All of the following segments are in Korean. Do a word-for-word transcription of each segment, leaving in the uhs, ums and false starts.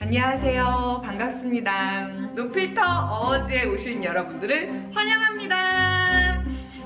안녕하세요. 반갑습니다. 노필터 어워즈에 오신 여러분들을 환영합니다.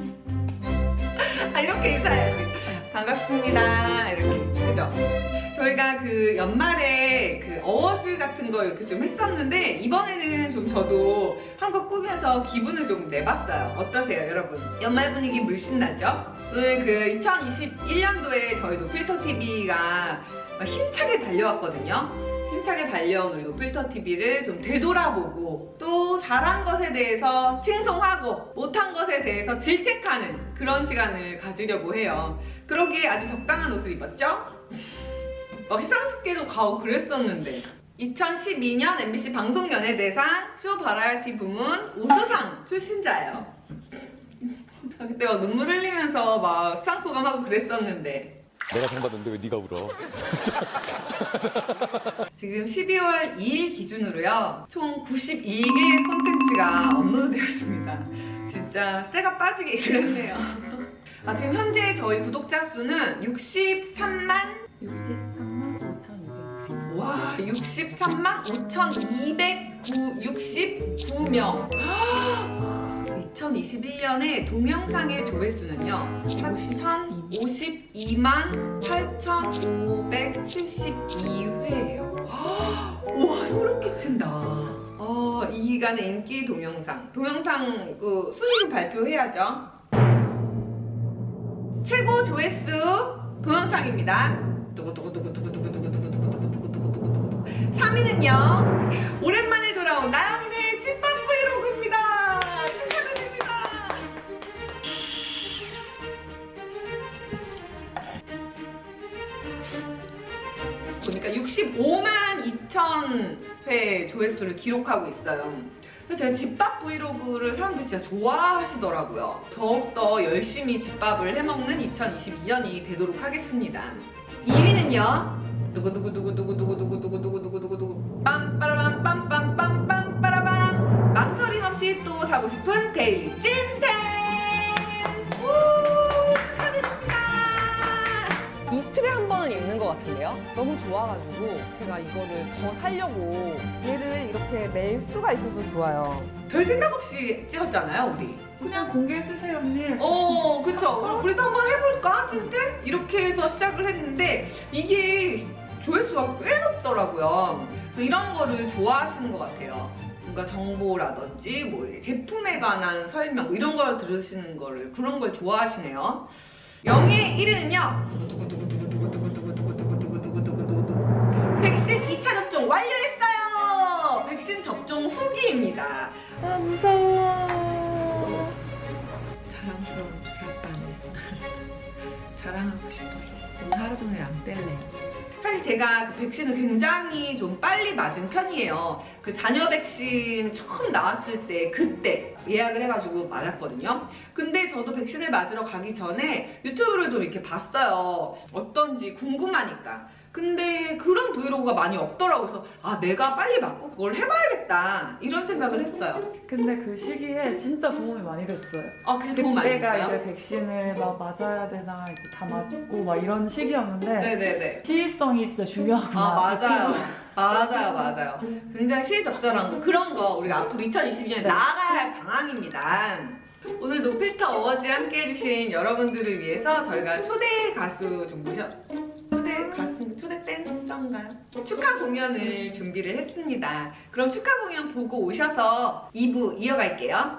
아, 이렇게 인사해야지. 반갑습니다. 이렇게. 그죠? 저희가 그 연말에 그 어워즈 같은 거 이렇게 좀 했었는데 이번에는 좀 저도 한껏 꾸며서 기분을 좀 내봤어요. 어떠세요, 여러분? 연말 분위기 물씬 나죠? 오늘 그 이천이십일 년도에 저희 노필터티비가 힘차게 달려왔거든요. 힘차게 달려온 우리 노필터티비를 좀 되돌아보고 또 잘한 것에 대해서 칭송하고 못한 것에 대해서 질책하는 그런 시간을 가지려고 해요. 그러기에 아주 적당한 옷을 입었죠? 막 시상식에도 가고 그랬었는데 이천십이 년 엠비씨 방송연예대상 쇼 바라에티 부문 우수상 출신자예요. 그때 막 눈물 흘리면서 막 수상소감하고 그랬었는데 내가 상 받았는데 왜 네가 울어? 지금 십이월 이일 기준으로요 총 구십일 개의 콘텐츠가 업로드되었습니다. 진짜 쇠가 빠지게 일을 했네요. 아, 지금 현재 저희 구독자 수는 육십삼만 육십삼만 오천이백구십. 와, 육십삼만 오천이백육십구 명. 이천이십일 년에 동영상의 조회수는요 오십이만 팔천오백칠십이 회예요. 우와, 소름 끼친다. 어, 이 기간의 인기 동영상. 동영상 그 순위도 발표해야죠. 최고 조회수 동영상입니다. 두구두구두구두구두구두구두구두구두구두구두구두구두구. 삼 위는요 오랜만에 돌아온 나영이의 집밥 브이로그입니다. 축하드립니다. 보니까 육십오만 이천 회 조회수를 기록하고 있어요. 그래서 제가 집밥 브이로그를 사람들이 진짜 좋아하시더라고요. 더욱더 열심히 집밥을 해먹는 이천이십이 년이 되도록 하겠습니다. 이 위는요 두구두구두구두구두구두구두구두구두구두구 빰빠라밤 빰빰빰빰 빠라밤 망설임 없이 또 사고 싶은 데일리 찐템! 우! 축하드립니다! 이틀에 한 번은 입는 것 같은데요? 너무 좋아가지고 제가 이거를 더 살려고 얘를 이렇게 낼 수가 있어서 좋아요. 별 생각 없이 찍었잖아요, 우리. 그냥 공개해주세요, 언니. 어, 그쵸. 우리도 한번 해볼까? 찐템? 이렇게 해서 시작을 했는데 이게 조회수가 꽤 높더라고요. 이런 거를 좋아하시는 것 같아요. 뭔가 정보라든지 뭐 제품에 관한 설명 뭐 이런 걸 들으시는 거를 그런 걸 좋아하시네요. 영예의 일 위는요 백신 이 차 접종 완료했어요. 백신 접종 후기입니다. 아, 무서워. 자랑스러운 우리 아빠네. 자랑하고 싶어서 오늘 하루 종일 안 뗄래요. 사실 제가 그 백신을 굉장히 좀 빨리 맞은 편이에요. 그 자녀 백신 처음 나왔을 때 그때 예약을 해가지고 맞았거든요. 근데 저도 백신을 맞으러 가기 전에 유튜브를 좀 이렇게 봤어요. 어떤지 궁금하니까. 근데 그런 브이로그가 많이 없더라고요. 그래서 아, 내가 빨리 맞고 그걸 해봐야겠다 이런 생각을 했어요. 근데 그 시기에 진짜 도움이 많이 됐어요. 아, 그게 도움 많이 됐어요? 그때가 이제 백신을 막 맞아야 되나 이제 다 맞고 막 이런 시기였는데 네네네. 시의성이 진짜 중요하구나. 아, 맞아요. 맞아요, 맞아요. 굉장히 시의적절한 거, 그런 거 우리가 앞으로 이천이십이 년에 나아가야 할 방향입니다. 오늘 노필터 어워즈에 함께 해주신 여러분들을 위해서 저희가 초대 가수 좀 모셔 초대 가수, 초대 댄서인가요? 축하 공연을 준비를 했습니다. 그럼 축하 공연 보고 오셔서 이 부 이어갈게요.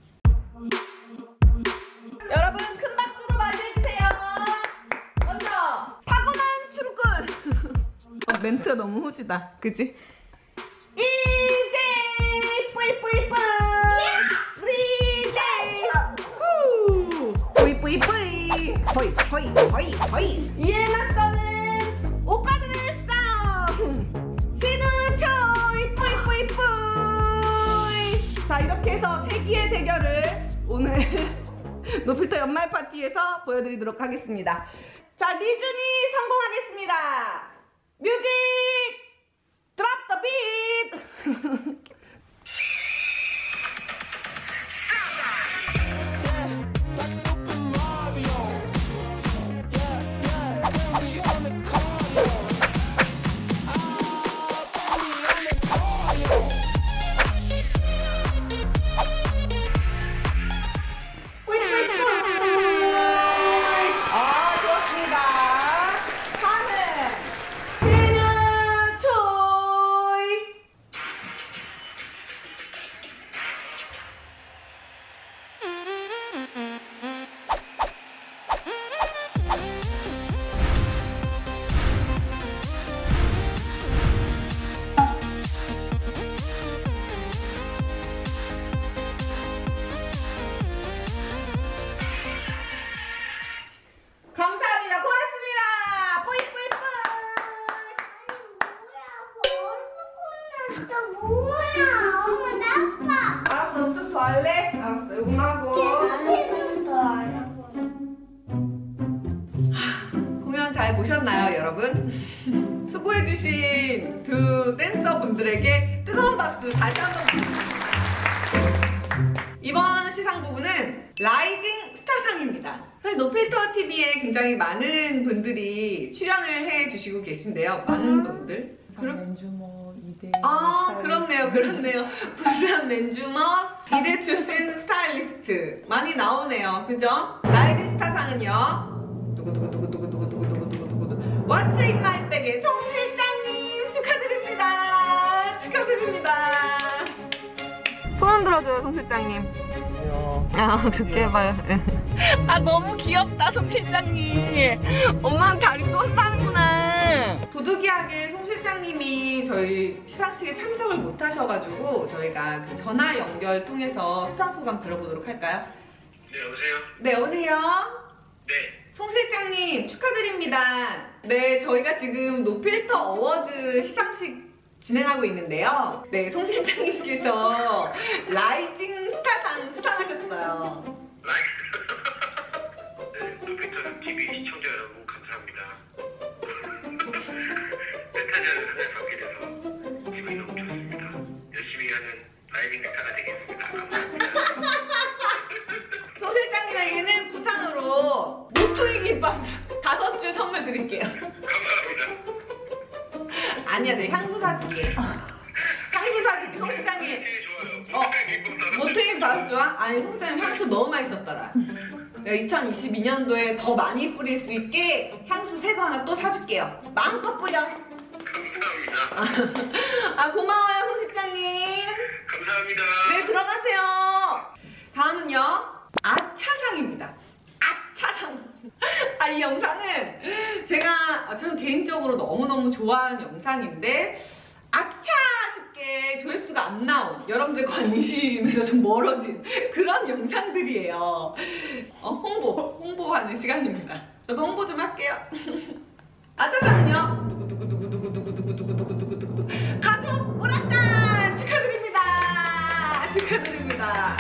여러분 큰 박수로 맞이해주세요. 먼저 타고난 출근. 어, 멘트가 너무 후지다, 그치? 이제 뿌이뿌이뿌이 리제이 후 뿌이뿌이뿌이 호이 호이 호이 호이 이에 맞서는 오빠들의 싸움 신우초이 뿌이뿌이뿌이. 자, 이렇게 해서 대기의 대결을 오늘 노필터 연말 파티에서 보여드리도록 하겠습니다. 자, 리준이 성공하겠습니다. 뮤직 드랍 더 비트. 또 뭐야? 엄마 나빠. 알았어, 좀 더 할래? 알았어, 요거 하고. 나는 좀더 알아보. 공연 잘 보셨나요, 여러분? 수고해주신 두 댄서분들에게 뜨거운 박수 다시 한번 부탁드립니다. 이번 시상 부분은 라이징 스타상입니다. 사실 노필터티비에 굉장히 많은 분들이 출연을 해주시고 계신데요. 많은 분들. 그럼 맨주머 이대. 아, 그렇네요, 그렇네요. 부산 맨주먹 이대 출신 스타일리스트 많이 나오네요, 그죠? 라이징 스타상은요. 두구두구두구두구두구두구두구두구두구 What's in my bag의 송 실장님 축하드립니다. 축하드립니다. 손 들어줘요, 송 실장님. 아, 그렇게 해봐요. 아, 너무 귀엽다, 송 실장님. 엄마한테 아직도 혼나는구나. 부득이하게 송 실장님이 저희 시상식에 참석을 못 하셔가지고 저희가 그 전화 연결 통해서 수상소감 들어보도록 할까요? 네, 여보세요? 네, 여보세요? 네. 송 실장님 축하드립니다. 네, 저희가 지금 노필터 어워즈 시상식 진행하고 있는데요. 네, 송 실장님께서 라이징 스타상 수상하셨어요. 라이크. 네, 노피터 티비 시청자 여러분 감사합니다. 스타전을 하나 서게 돼서 기분이 너무 좋습니다. 열심히 하는 라이징 스타가 되겠습니다. 감사합니다. 송 실장님에게는 부상으로 모퉁이 김밥 다섯 줄 선물 드릴게요. 감사합니다. 아니야, 내 향수 사줄게. 향수 사줄게, 송 실장님. 되게 좋아요. 어, 모퉁이 모퉁이 다섯 좋아? 아니, 송 실장님 향수 너무 맛있었더라. 내가 이천이십이 년도에 더 많이 뿌릴 수 있게 향수 새 거 하나 또 사줄게요. 마음껏 뿌려. 감사합니다. 아, 고마워요, 송 실장님. 감사합니다. 네, 들어가세요. 다음은요, 아차상입니다. 아차상. 아, 이 영상은 제가 아, 저는 개인적으로 너무너무 좋아하는 영상인데 아차 싶게 조회수가 안 나온, 여러분들 관심에서 좀 멀어진 그런 영상들이에요. 어, 홍보, 홍보하는 시간입니다. 저도 홍보 좀 할게요. 아차상은요, 두구두구두구두구두구두구두구두구두구두구 가족 오락관 축하드립니다. 축하드립니다.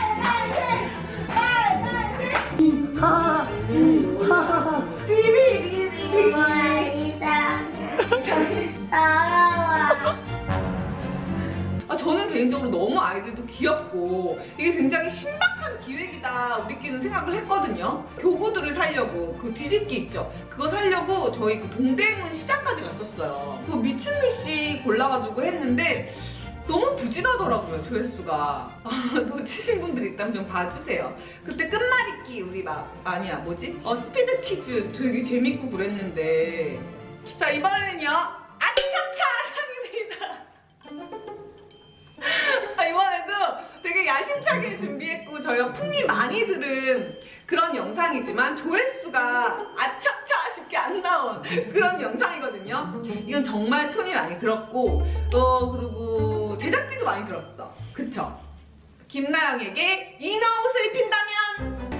엄마 이상해. 따라와. 아, 저는 개인적으로 너무 아이들도 귀엽고 이게 굉장히 신박한 기획이다 우리끼리는 생각을 했거든요. 교구들을 살려고 그 뒤집기 있죠? 그거 살려고 저희 그 동대문 시장까지 갔었어요. 그거 미친 듯이 골라가지고 했는데 너무 부진하더라고요, 조회수가. 아, 놓치신 분들 있다면 좀 봐주세요. 그때 끝말잇기 우리 막 아니야 뭐지? 어, 스피드 퀴즈 되게 재밌고 그랬는데. 자, 이번에는요, 아차차 상입니다. 아, 이번에도 되게 야심차게 준비했고 저희가 품이 많이 들은 그런 영상이지만 조회수가 아차차 쉽게 안 나온 그런 영상이거든요. 이건 정말 품이 많이 들었고 또 그리고 제작비도 많이 들었어. 그쵸? 김나영에게 이너옷을 입힌다면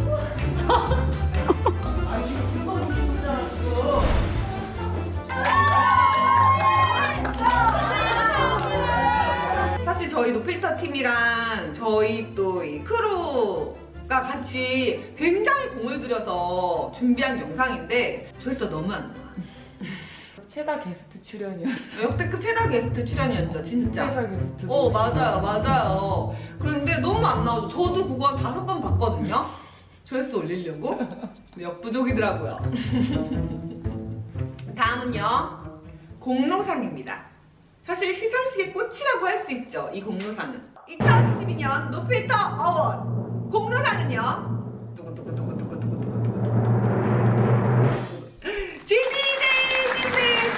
아 지금 금방 오신 거잖아 지금. 사실 저희 노필터 팀이랑 저희 또 이 크루가 같이 굉장히 공을 들여서 준비한 영상인데 조회수가 너무 안 나와. 최다 게스트 출연이었어. 역대급 최다 게스트 출연이었죠, 진짜. 스페셜 게스트. 어, 맞아요, 맞아요. 그런데 너무 안 나오죠. 저도 그거 한 다섯 번 봤거든요. 조회수 올리려고. 근데 역부족이더라고요. 다음은요, 공로상입니다. 사실 시상식의 꽃이라고 할 수 있죠, 이 공로상은. 이천이십이 년 노필터 어워즈 공로상은요, 두구두구두구두구두구두구두구두구 지니데이님들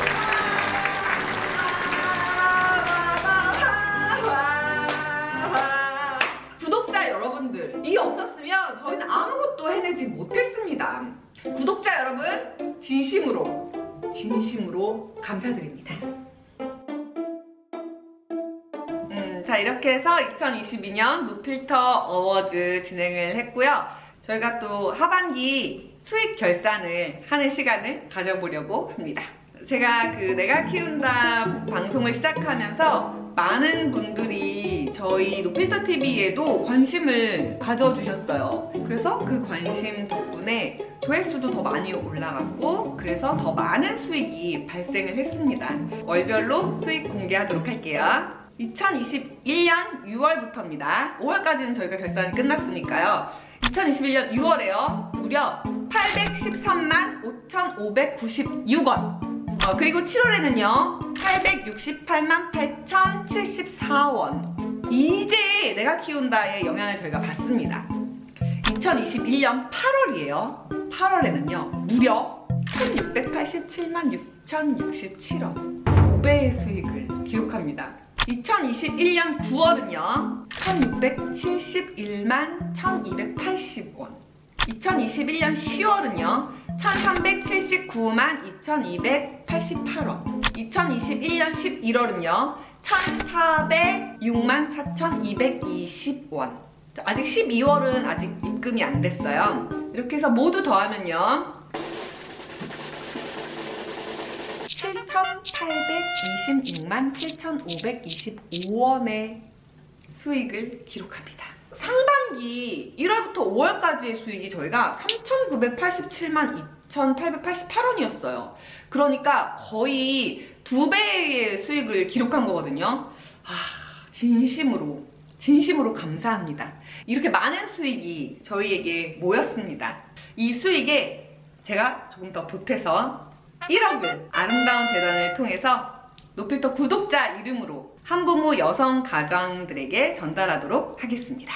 축하드립니다. 구독자 여러분들이 없었으면 저희는 아무것도 해내지 못했습니다. 구독자 여러분, 진심으로 진심으로 감사드립니다. 음, 자, 이렇게 해서 이천이십이 년 노필터 어워즈 진행을 했고요. 저희가 또 하반기 수익 결산을 하는 시간을 가져보려고 합니다. 제가 그 내가 키운다 방송을 시작하면서 많은 분들이 저희 노필터티비에도 관심을 가져주셨어요. 그래서 그 관심 덕분에 조회수도 더 많이 올라갔고 그래서 더 많은 수익이 발생을 했습니다. 월별로 수익 공개하도록 할게요. 이천이십일 년 유월부터입니다. 오월까지는 저희가 결산이 끝났으니까요. 이천이십일 년 유월에요. 무려 팔백십삼만 오천오백구십육 원. 어, 그리고 칠월에는요. 팔백육십팔만 팔천칠십사 원. 이제 내가 키운다의 영향을 저희가 받습니다. 이천이십일 년 팔월이에요. 팔월에는요. 무려 천육백팔십칠만 육천육십칠 원. 두 배의 수익을 기록합니다. 이천이십일 년 구월은요. 천육백칠십일만 천이백팔십 원. 이천이십일 년 시월은요. 천삼백칠십구만 이천이백팔십팔 원. 이천이십일 년 십일월은요. 천사백육만 사천이백이십 원. 아직 십이월은 아직 입금이 안 됐어요. 이렇게 해서 모두 더하면요. 칠천팔백이십육만 칠천오백이십오 원의 수익을 기록합니다. 상반기 일월부터 오월까지의 수익이 저희가 삼천구백팔십칠만 이천팔백팔십팔 원이었어요. 그러니까 거의 두 배의 수익을 기록한 거거든요. 아, 진심으로 진심으로 감사합니다. 이렇게 많은 수익이 저희에게 모였습니다. 이 수익에 제가 조금 더 보태서 일억을 아름다운 재단을 통해서 노필터 구독자 이름으로 한부모 여성 가정들에게 전달하도록 하겠습니다.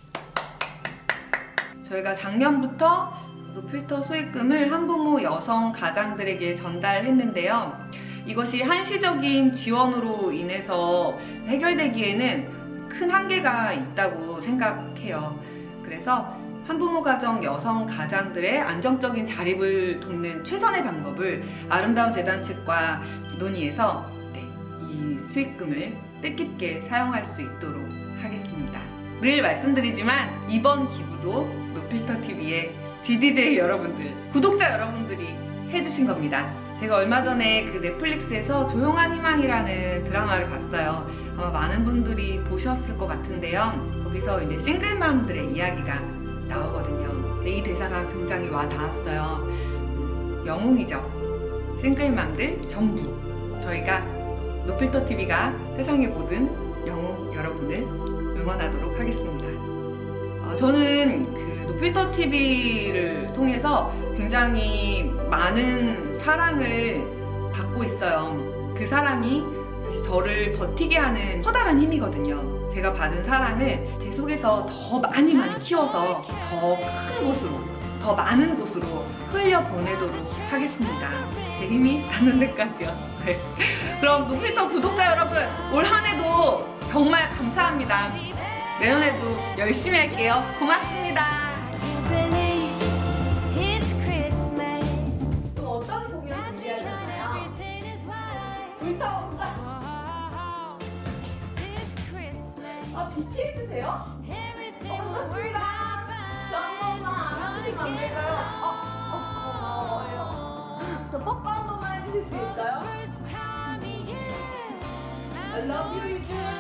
저희가 작년부터 노필터 수익금을 한부모 여성 가장들에게 전달했는데요. 이것이 한시적인 지원으로 인해서 해결되기에는 큰 한계가 있다고 생각해요. 그래서 한부모 가정 여성 가장들의 안정적인 자립을 돕는 최선의 방법을 아름다운 재단 측과 논의해서 네, 이 수익금을 뜻깊게 사용할 수 있도록 하겠습니다. 늘 말씀드리지만 이번 기부도 노필터티비의 지디제이 여러분들, 구독자 여러분들이 해주신 겁니다. 제가 얼마 전에 그 넷플릭스에서 조용한 희망이라는 드라마를 봤어요. 아마 많은 분들이 보셨을 것 같은데요. 거기서 이제 싱글맘들의 이야기가 나오거든요. 근데 이 대사가 굉장히 와 닿았어요. 영웅이죠. 싱글맘들 전부 저희가 노필터티비가 세상의 모든 영웅 여러분들 응원하도록 하겠습니다. 어, 저는 그 노필터티비를 통해서 굉장히 많은 사랑을 받고 있어요. 그 사랑이 사실 저를 버티게 하는 커다란 힘이거든요. 제가 받은 사랑을 제 속에서 더 많이 많이 키워서 더 큰 곳으로, 더 많은 곳으로 흘려보내도록 하겠습니다. 제 힘이 닿는 데까지요. 네. 그럼 노필터 구독자 여러분, 올 한 해도 정말 감사합니다. 내년에도 열심히 할게요. 고맙습니다. 또 어떤 공연 준비하셨나요? 불타온다. 아, 비티에스세요? 어, 반갑습니다. 저 한 번만 안아주시면 안 될까요? 어, 어, 고마워요. 저 뽀뽀 한 번만 해주실 수 있어요? I love you, 이제.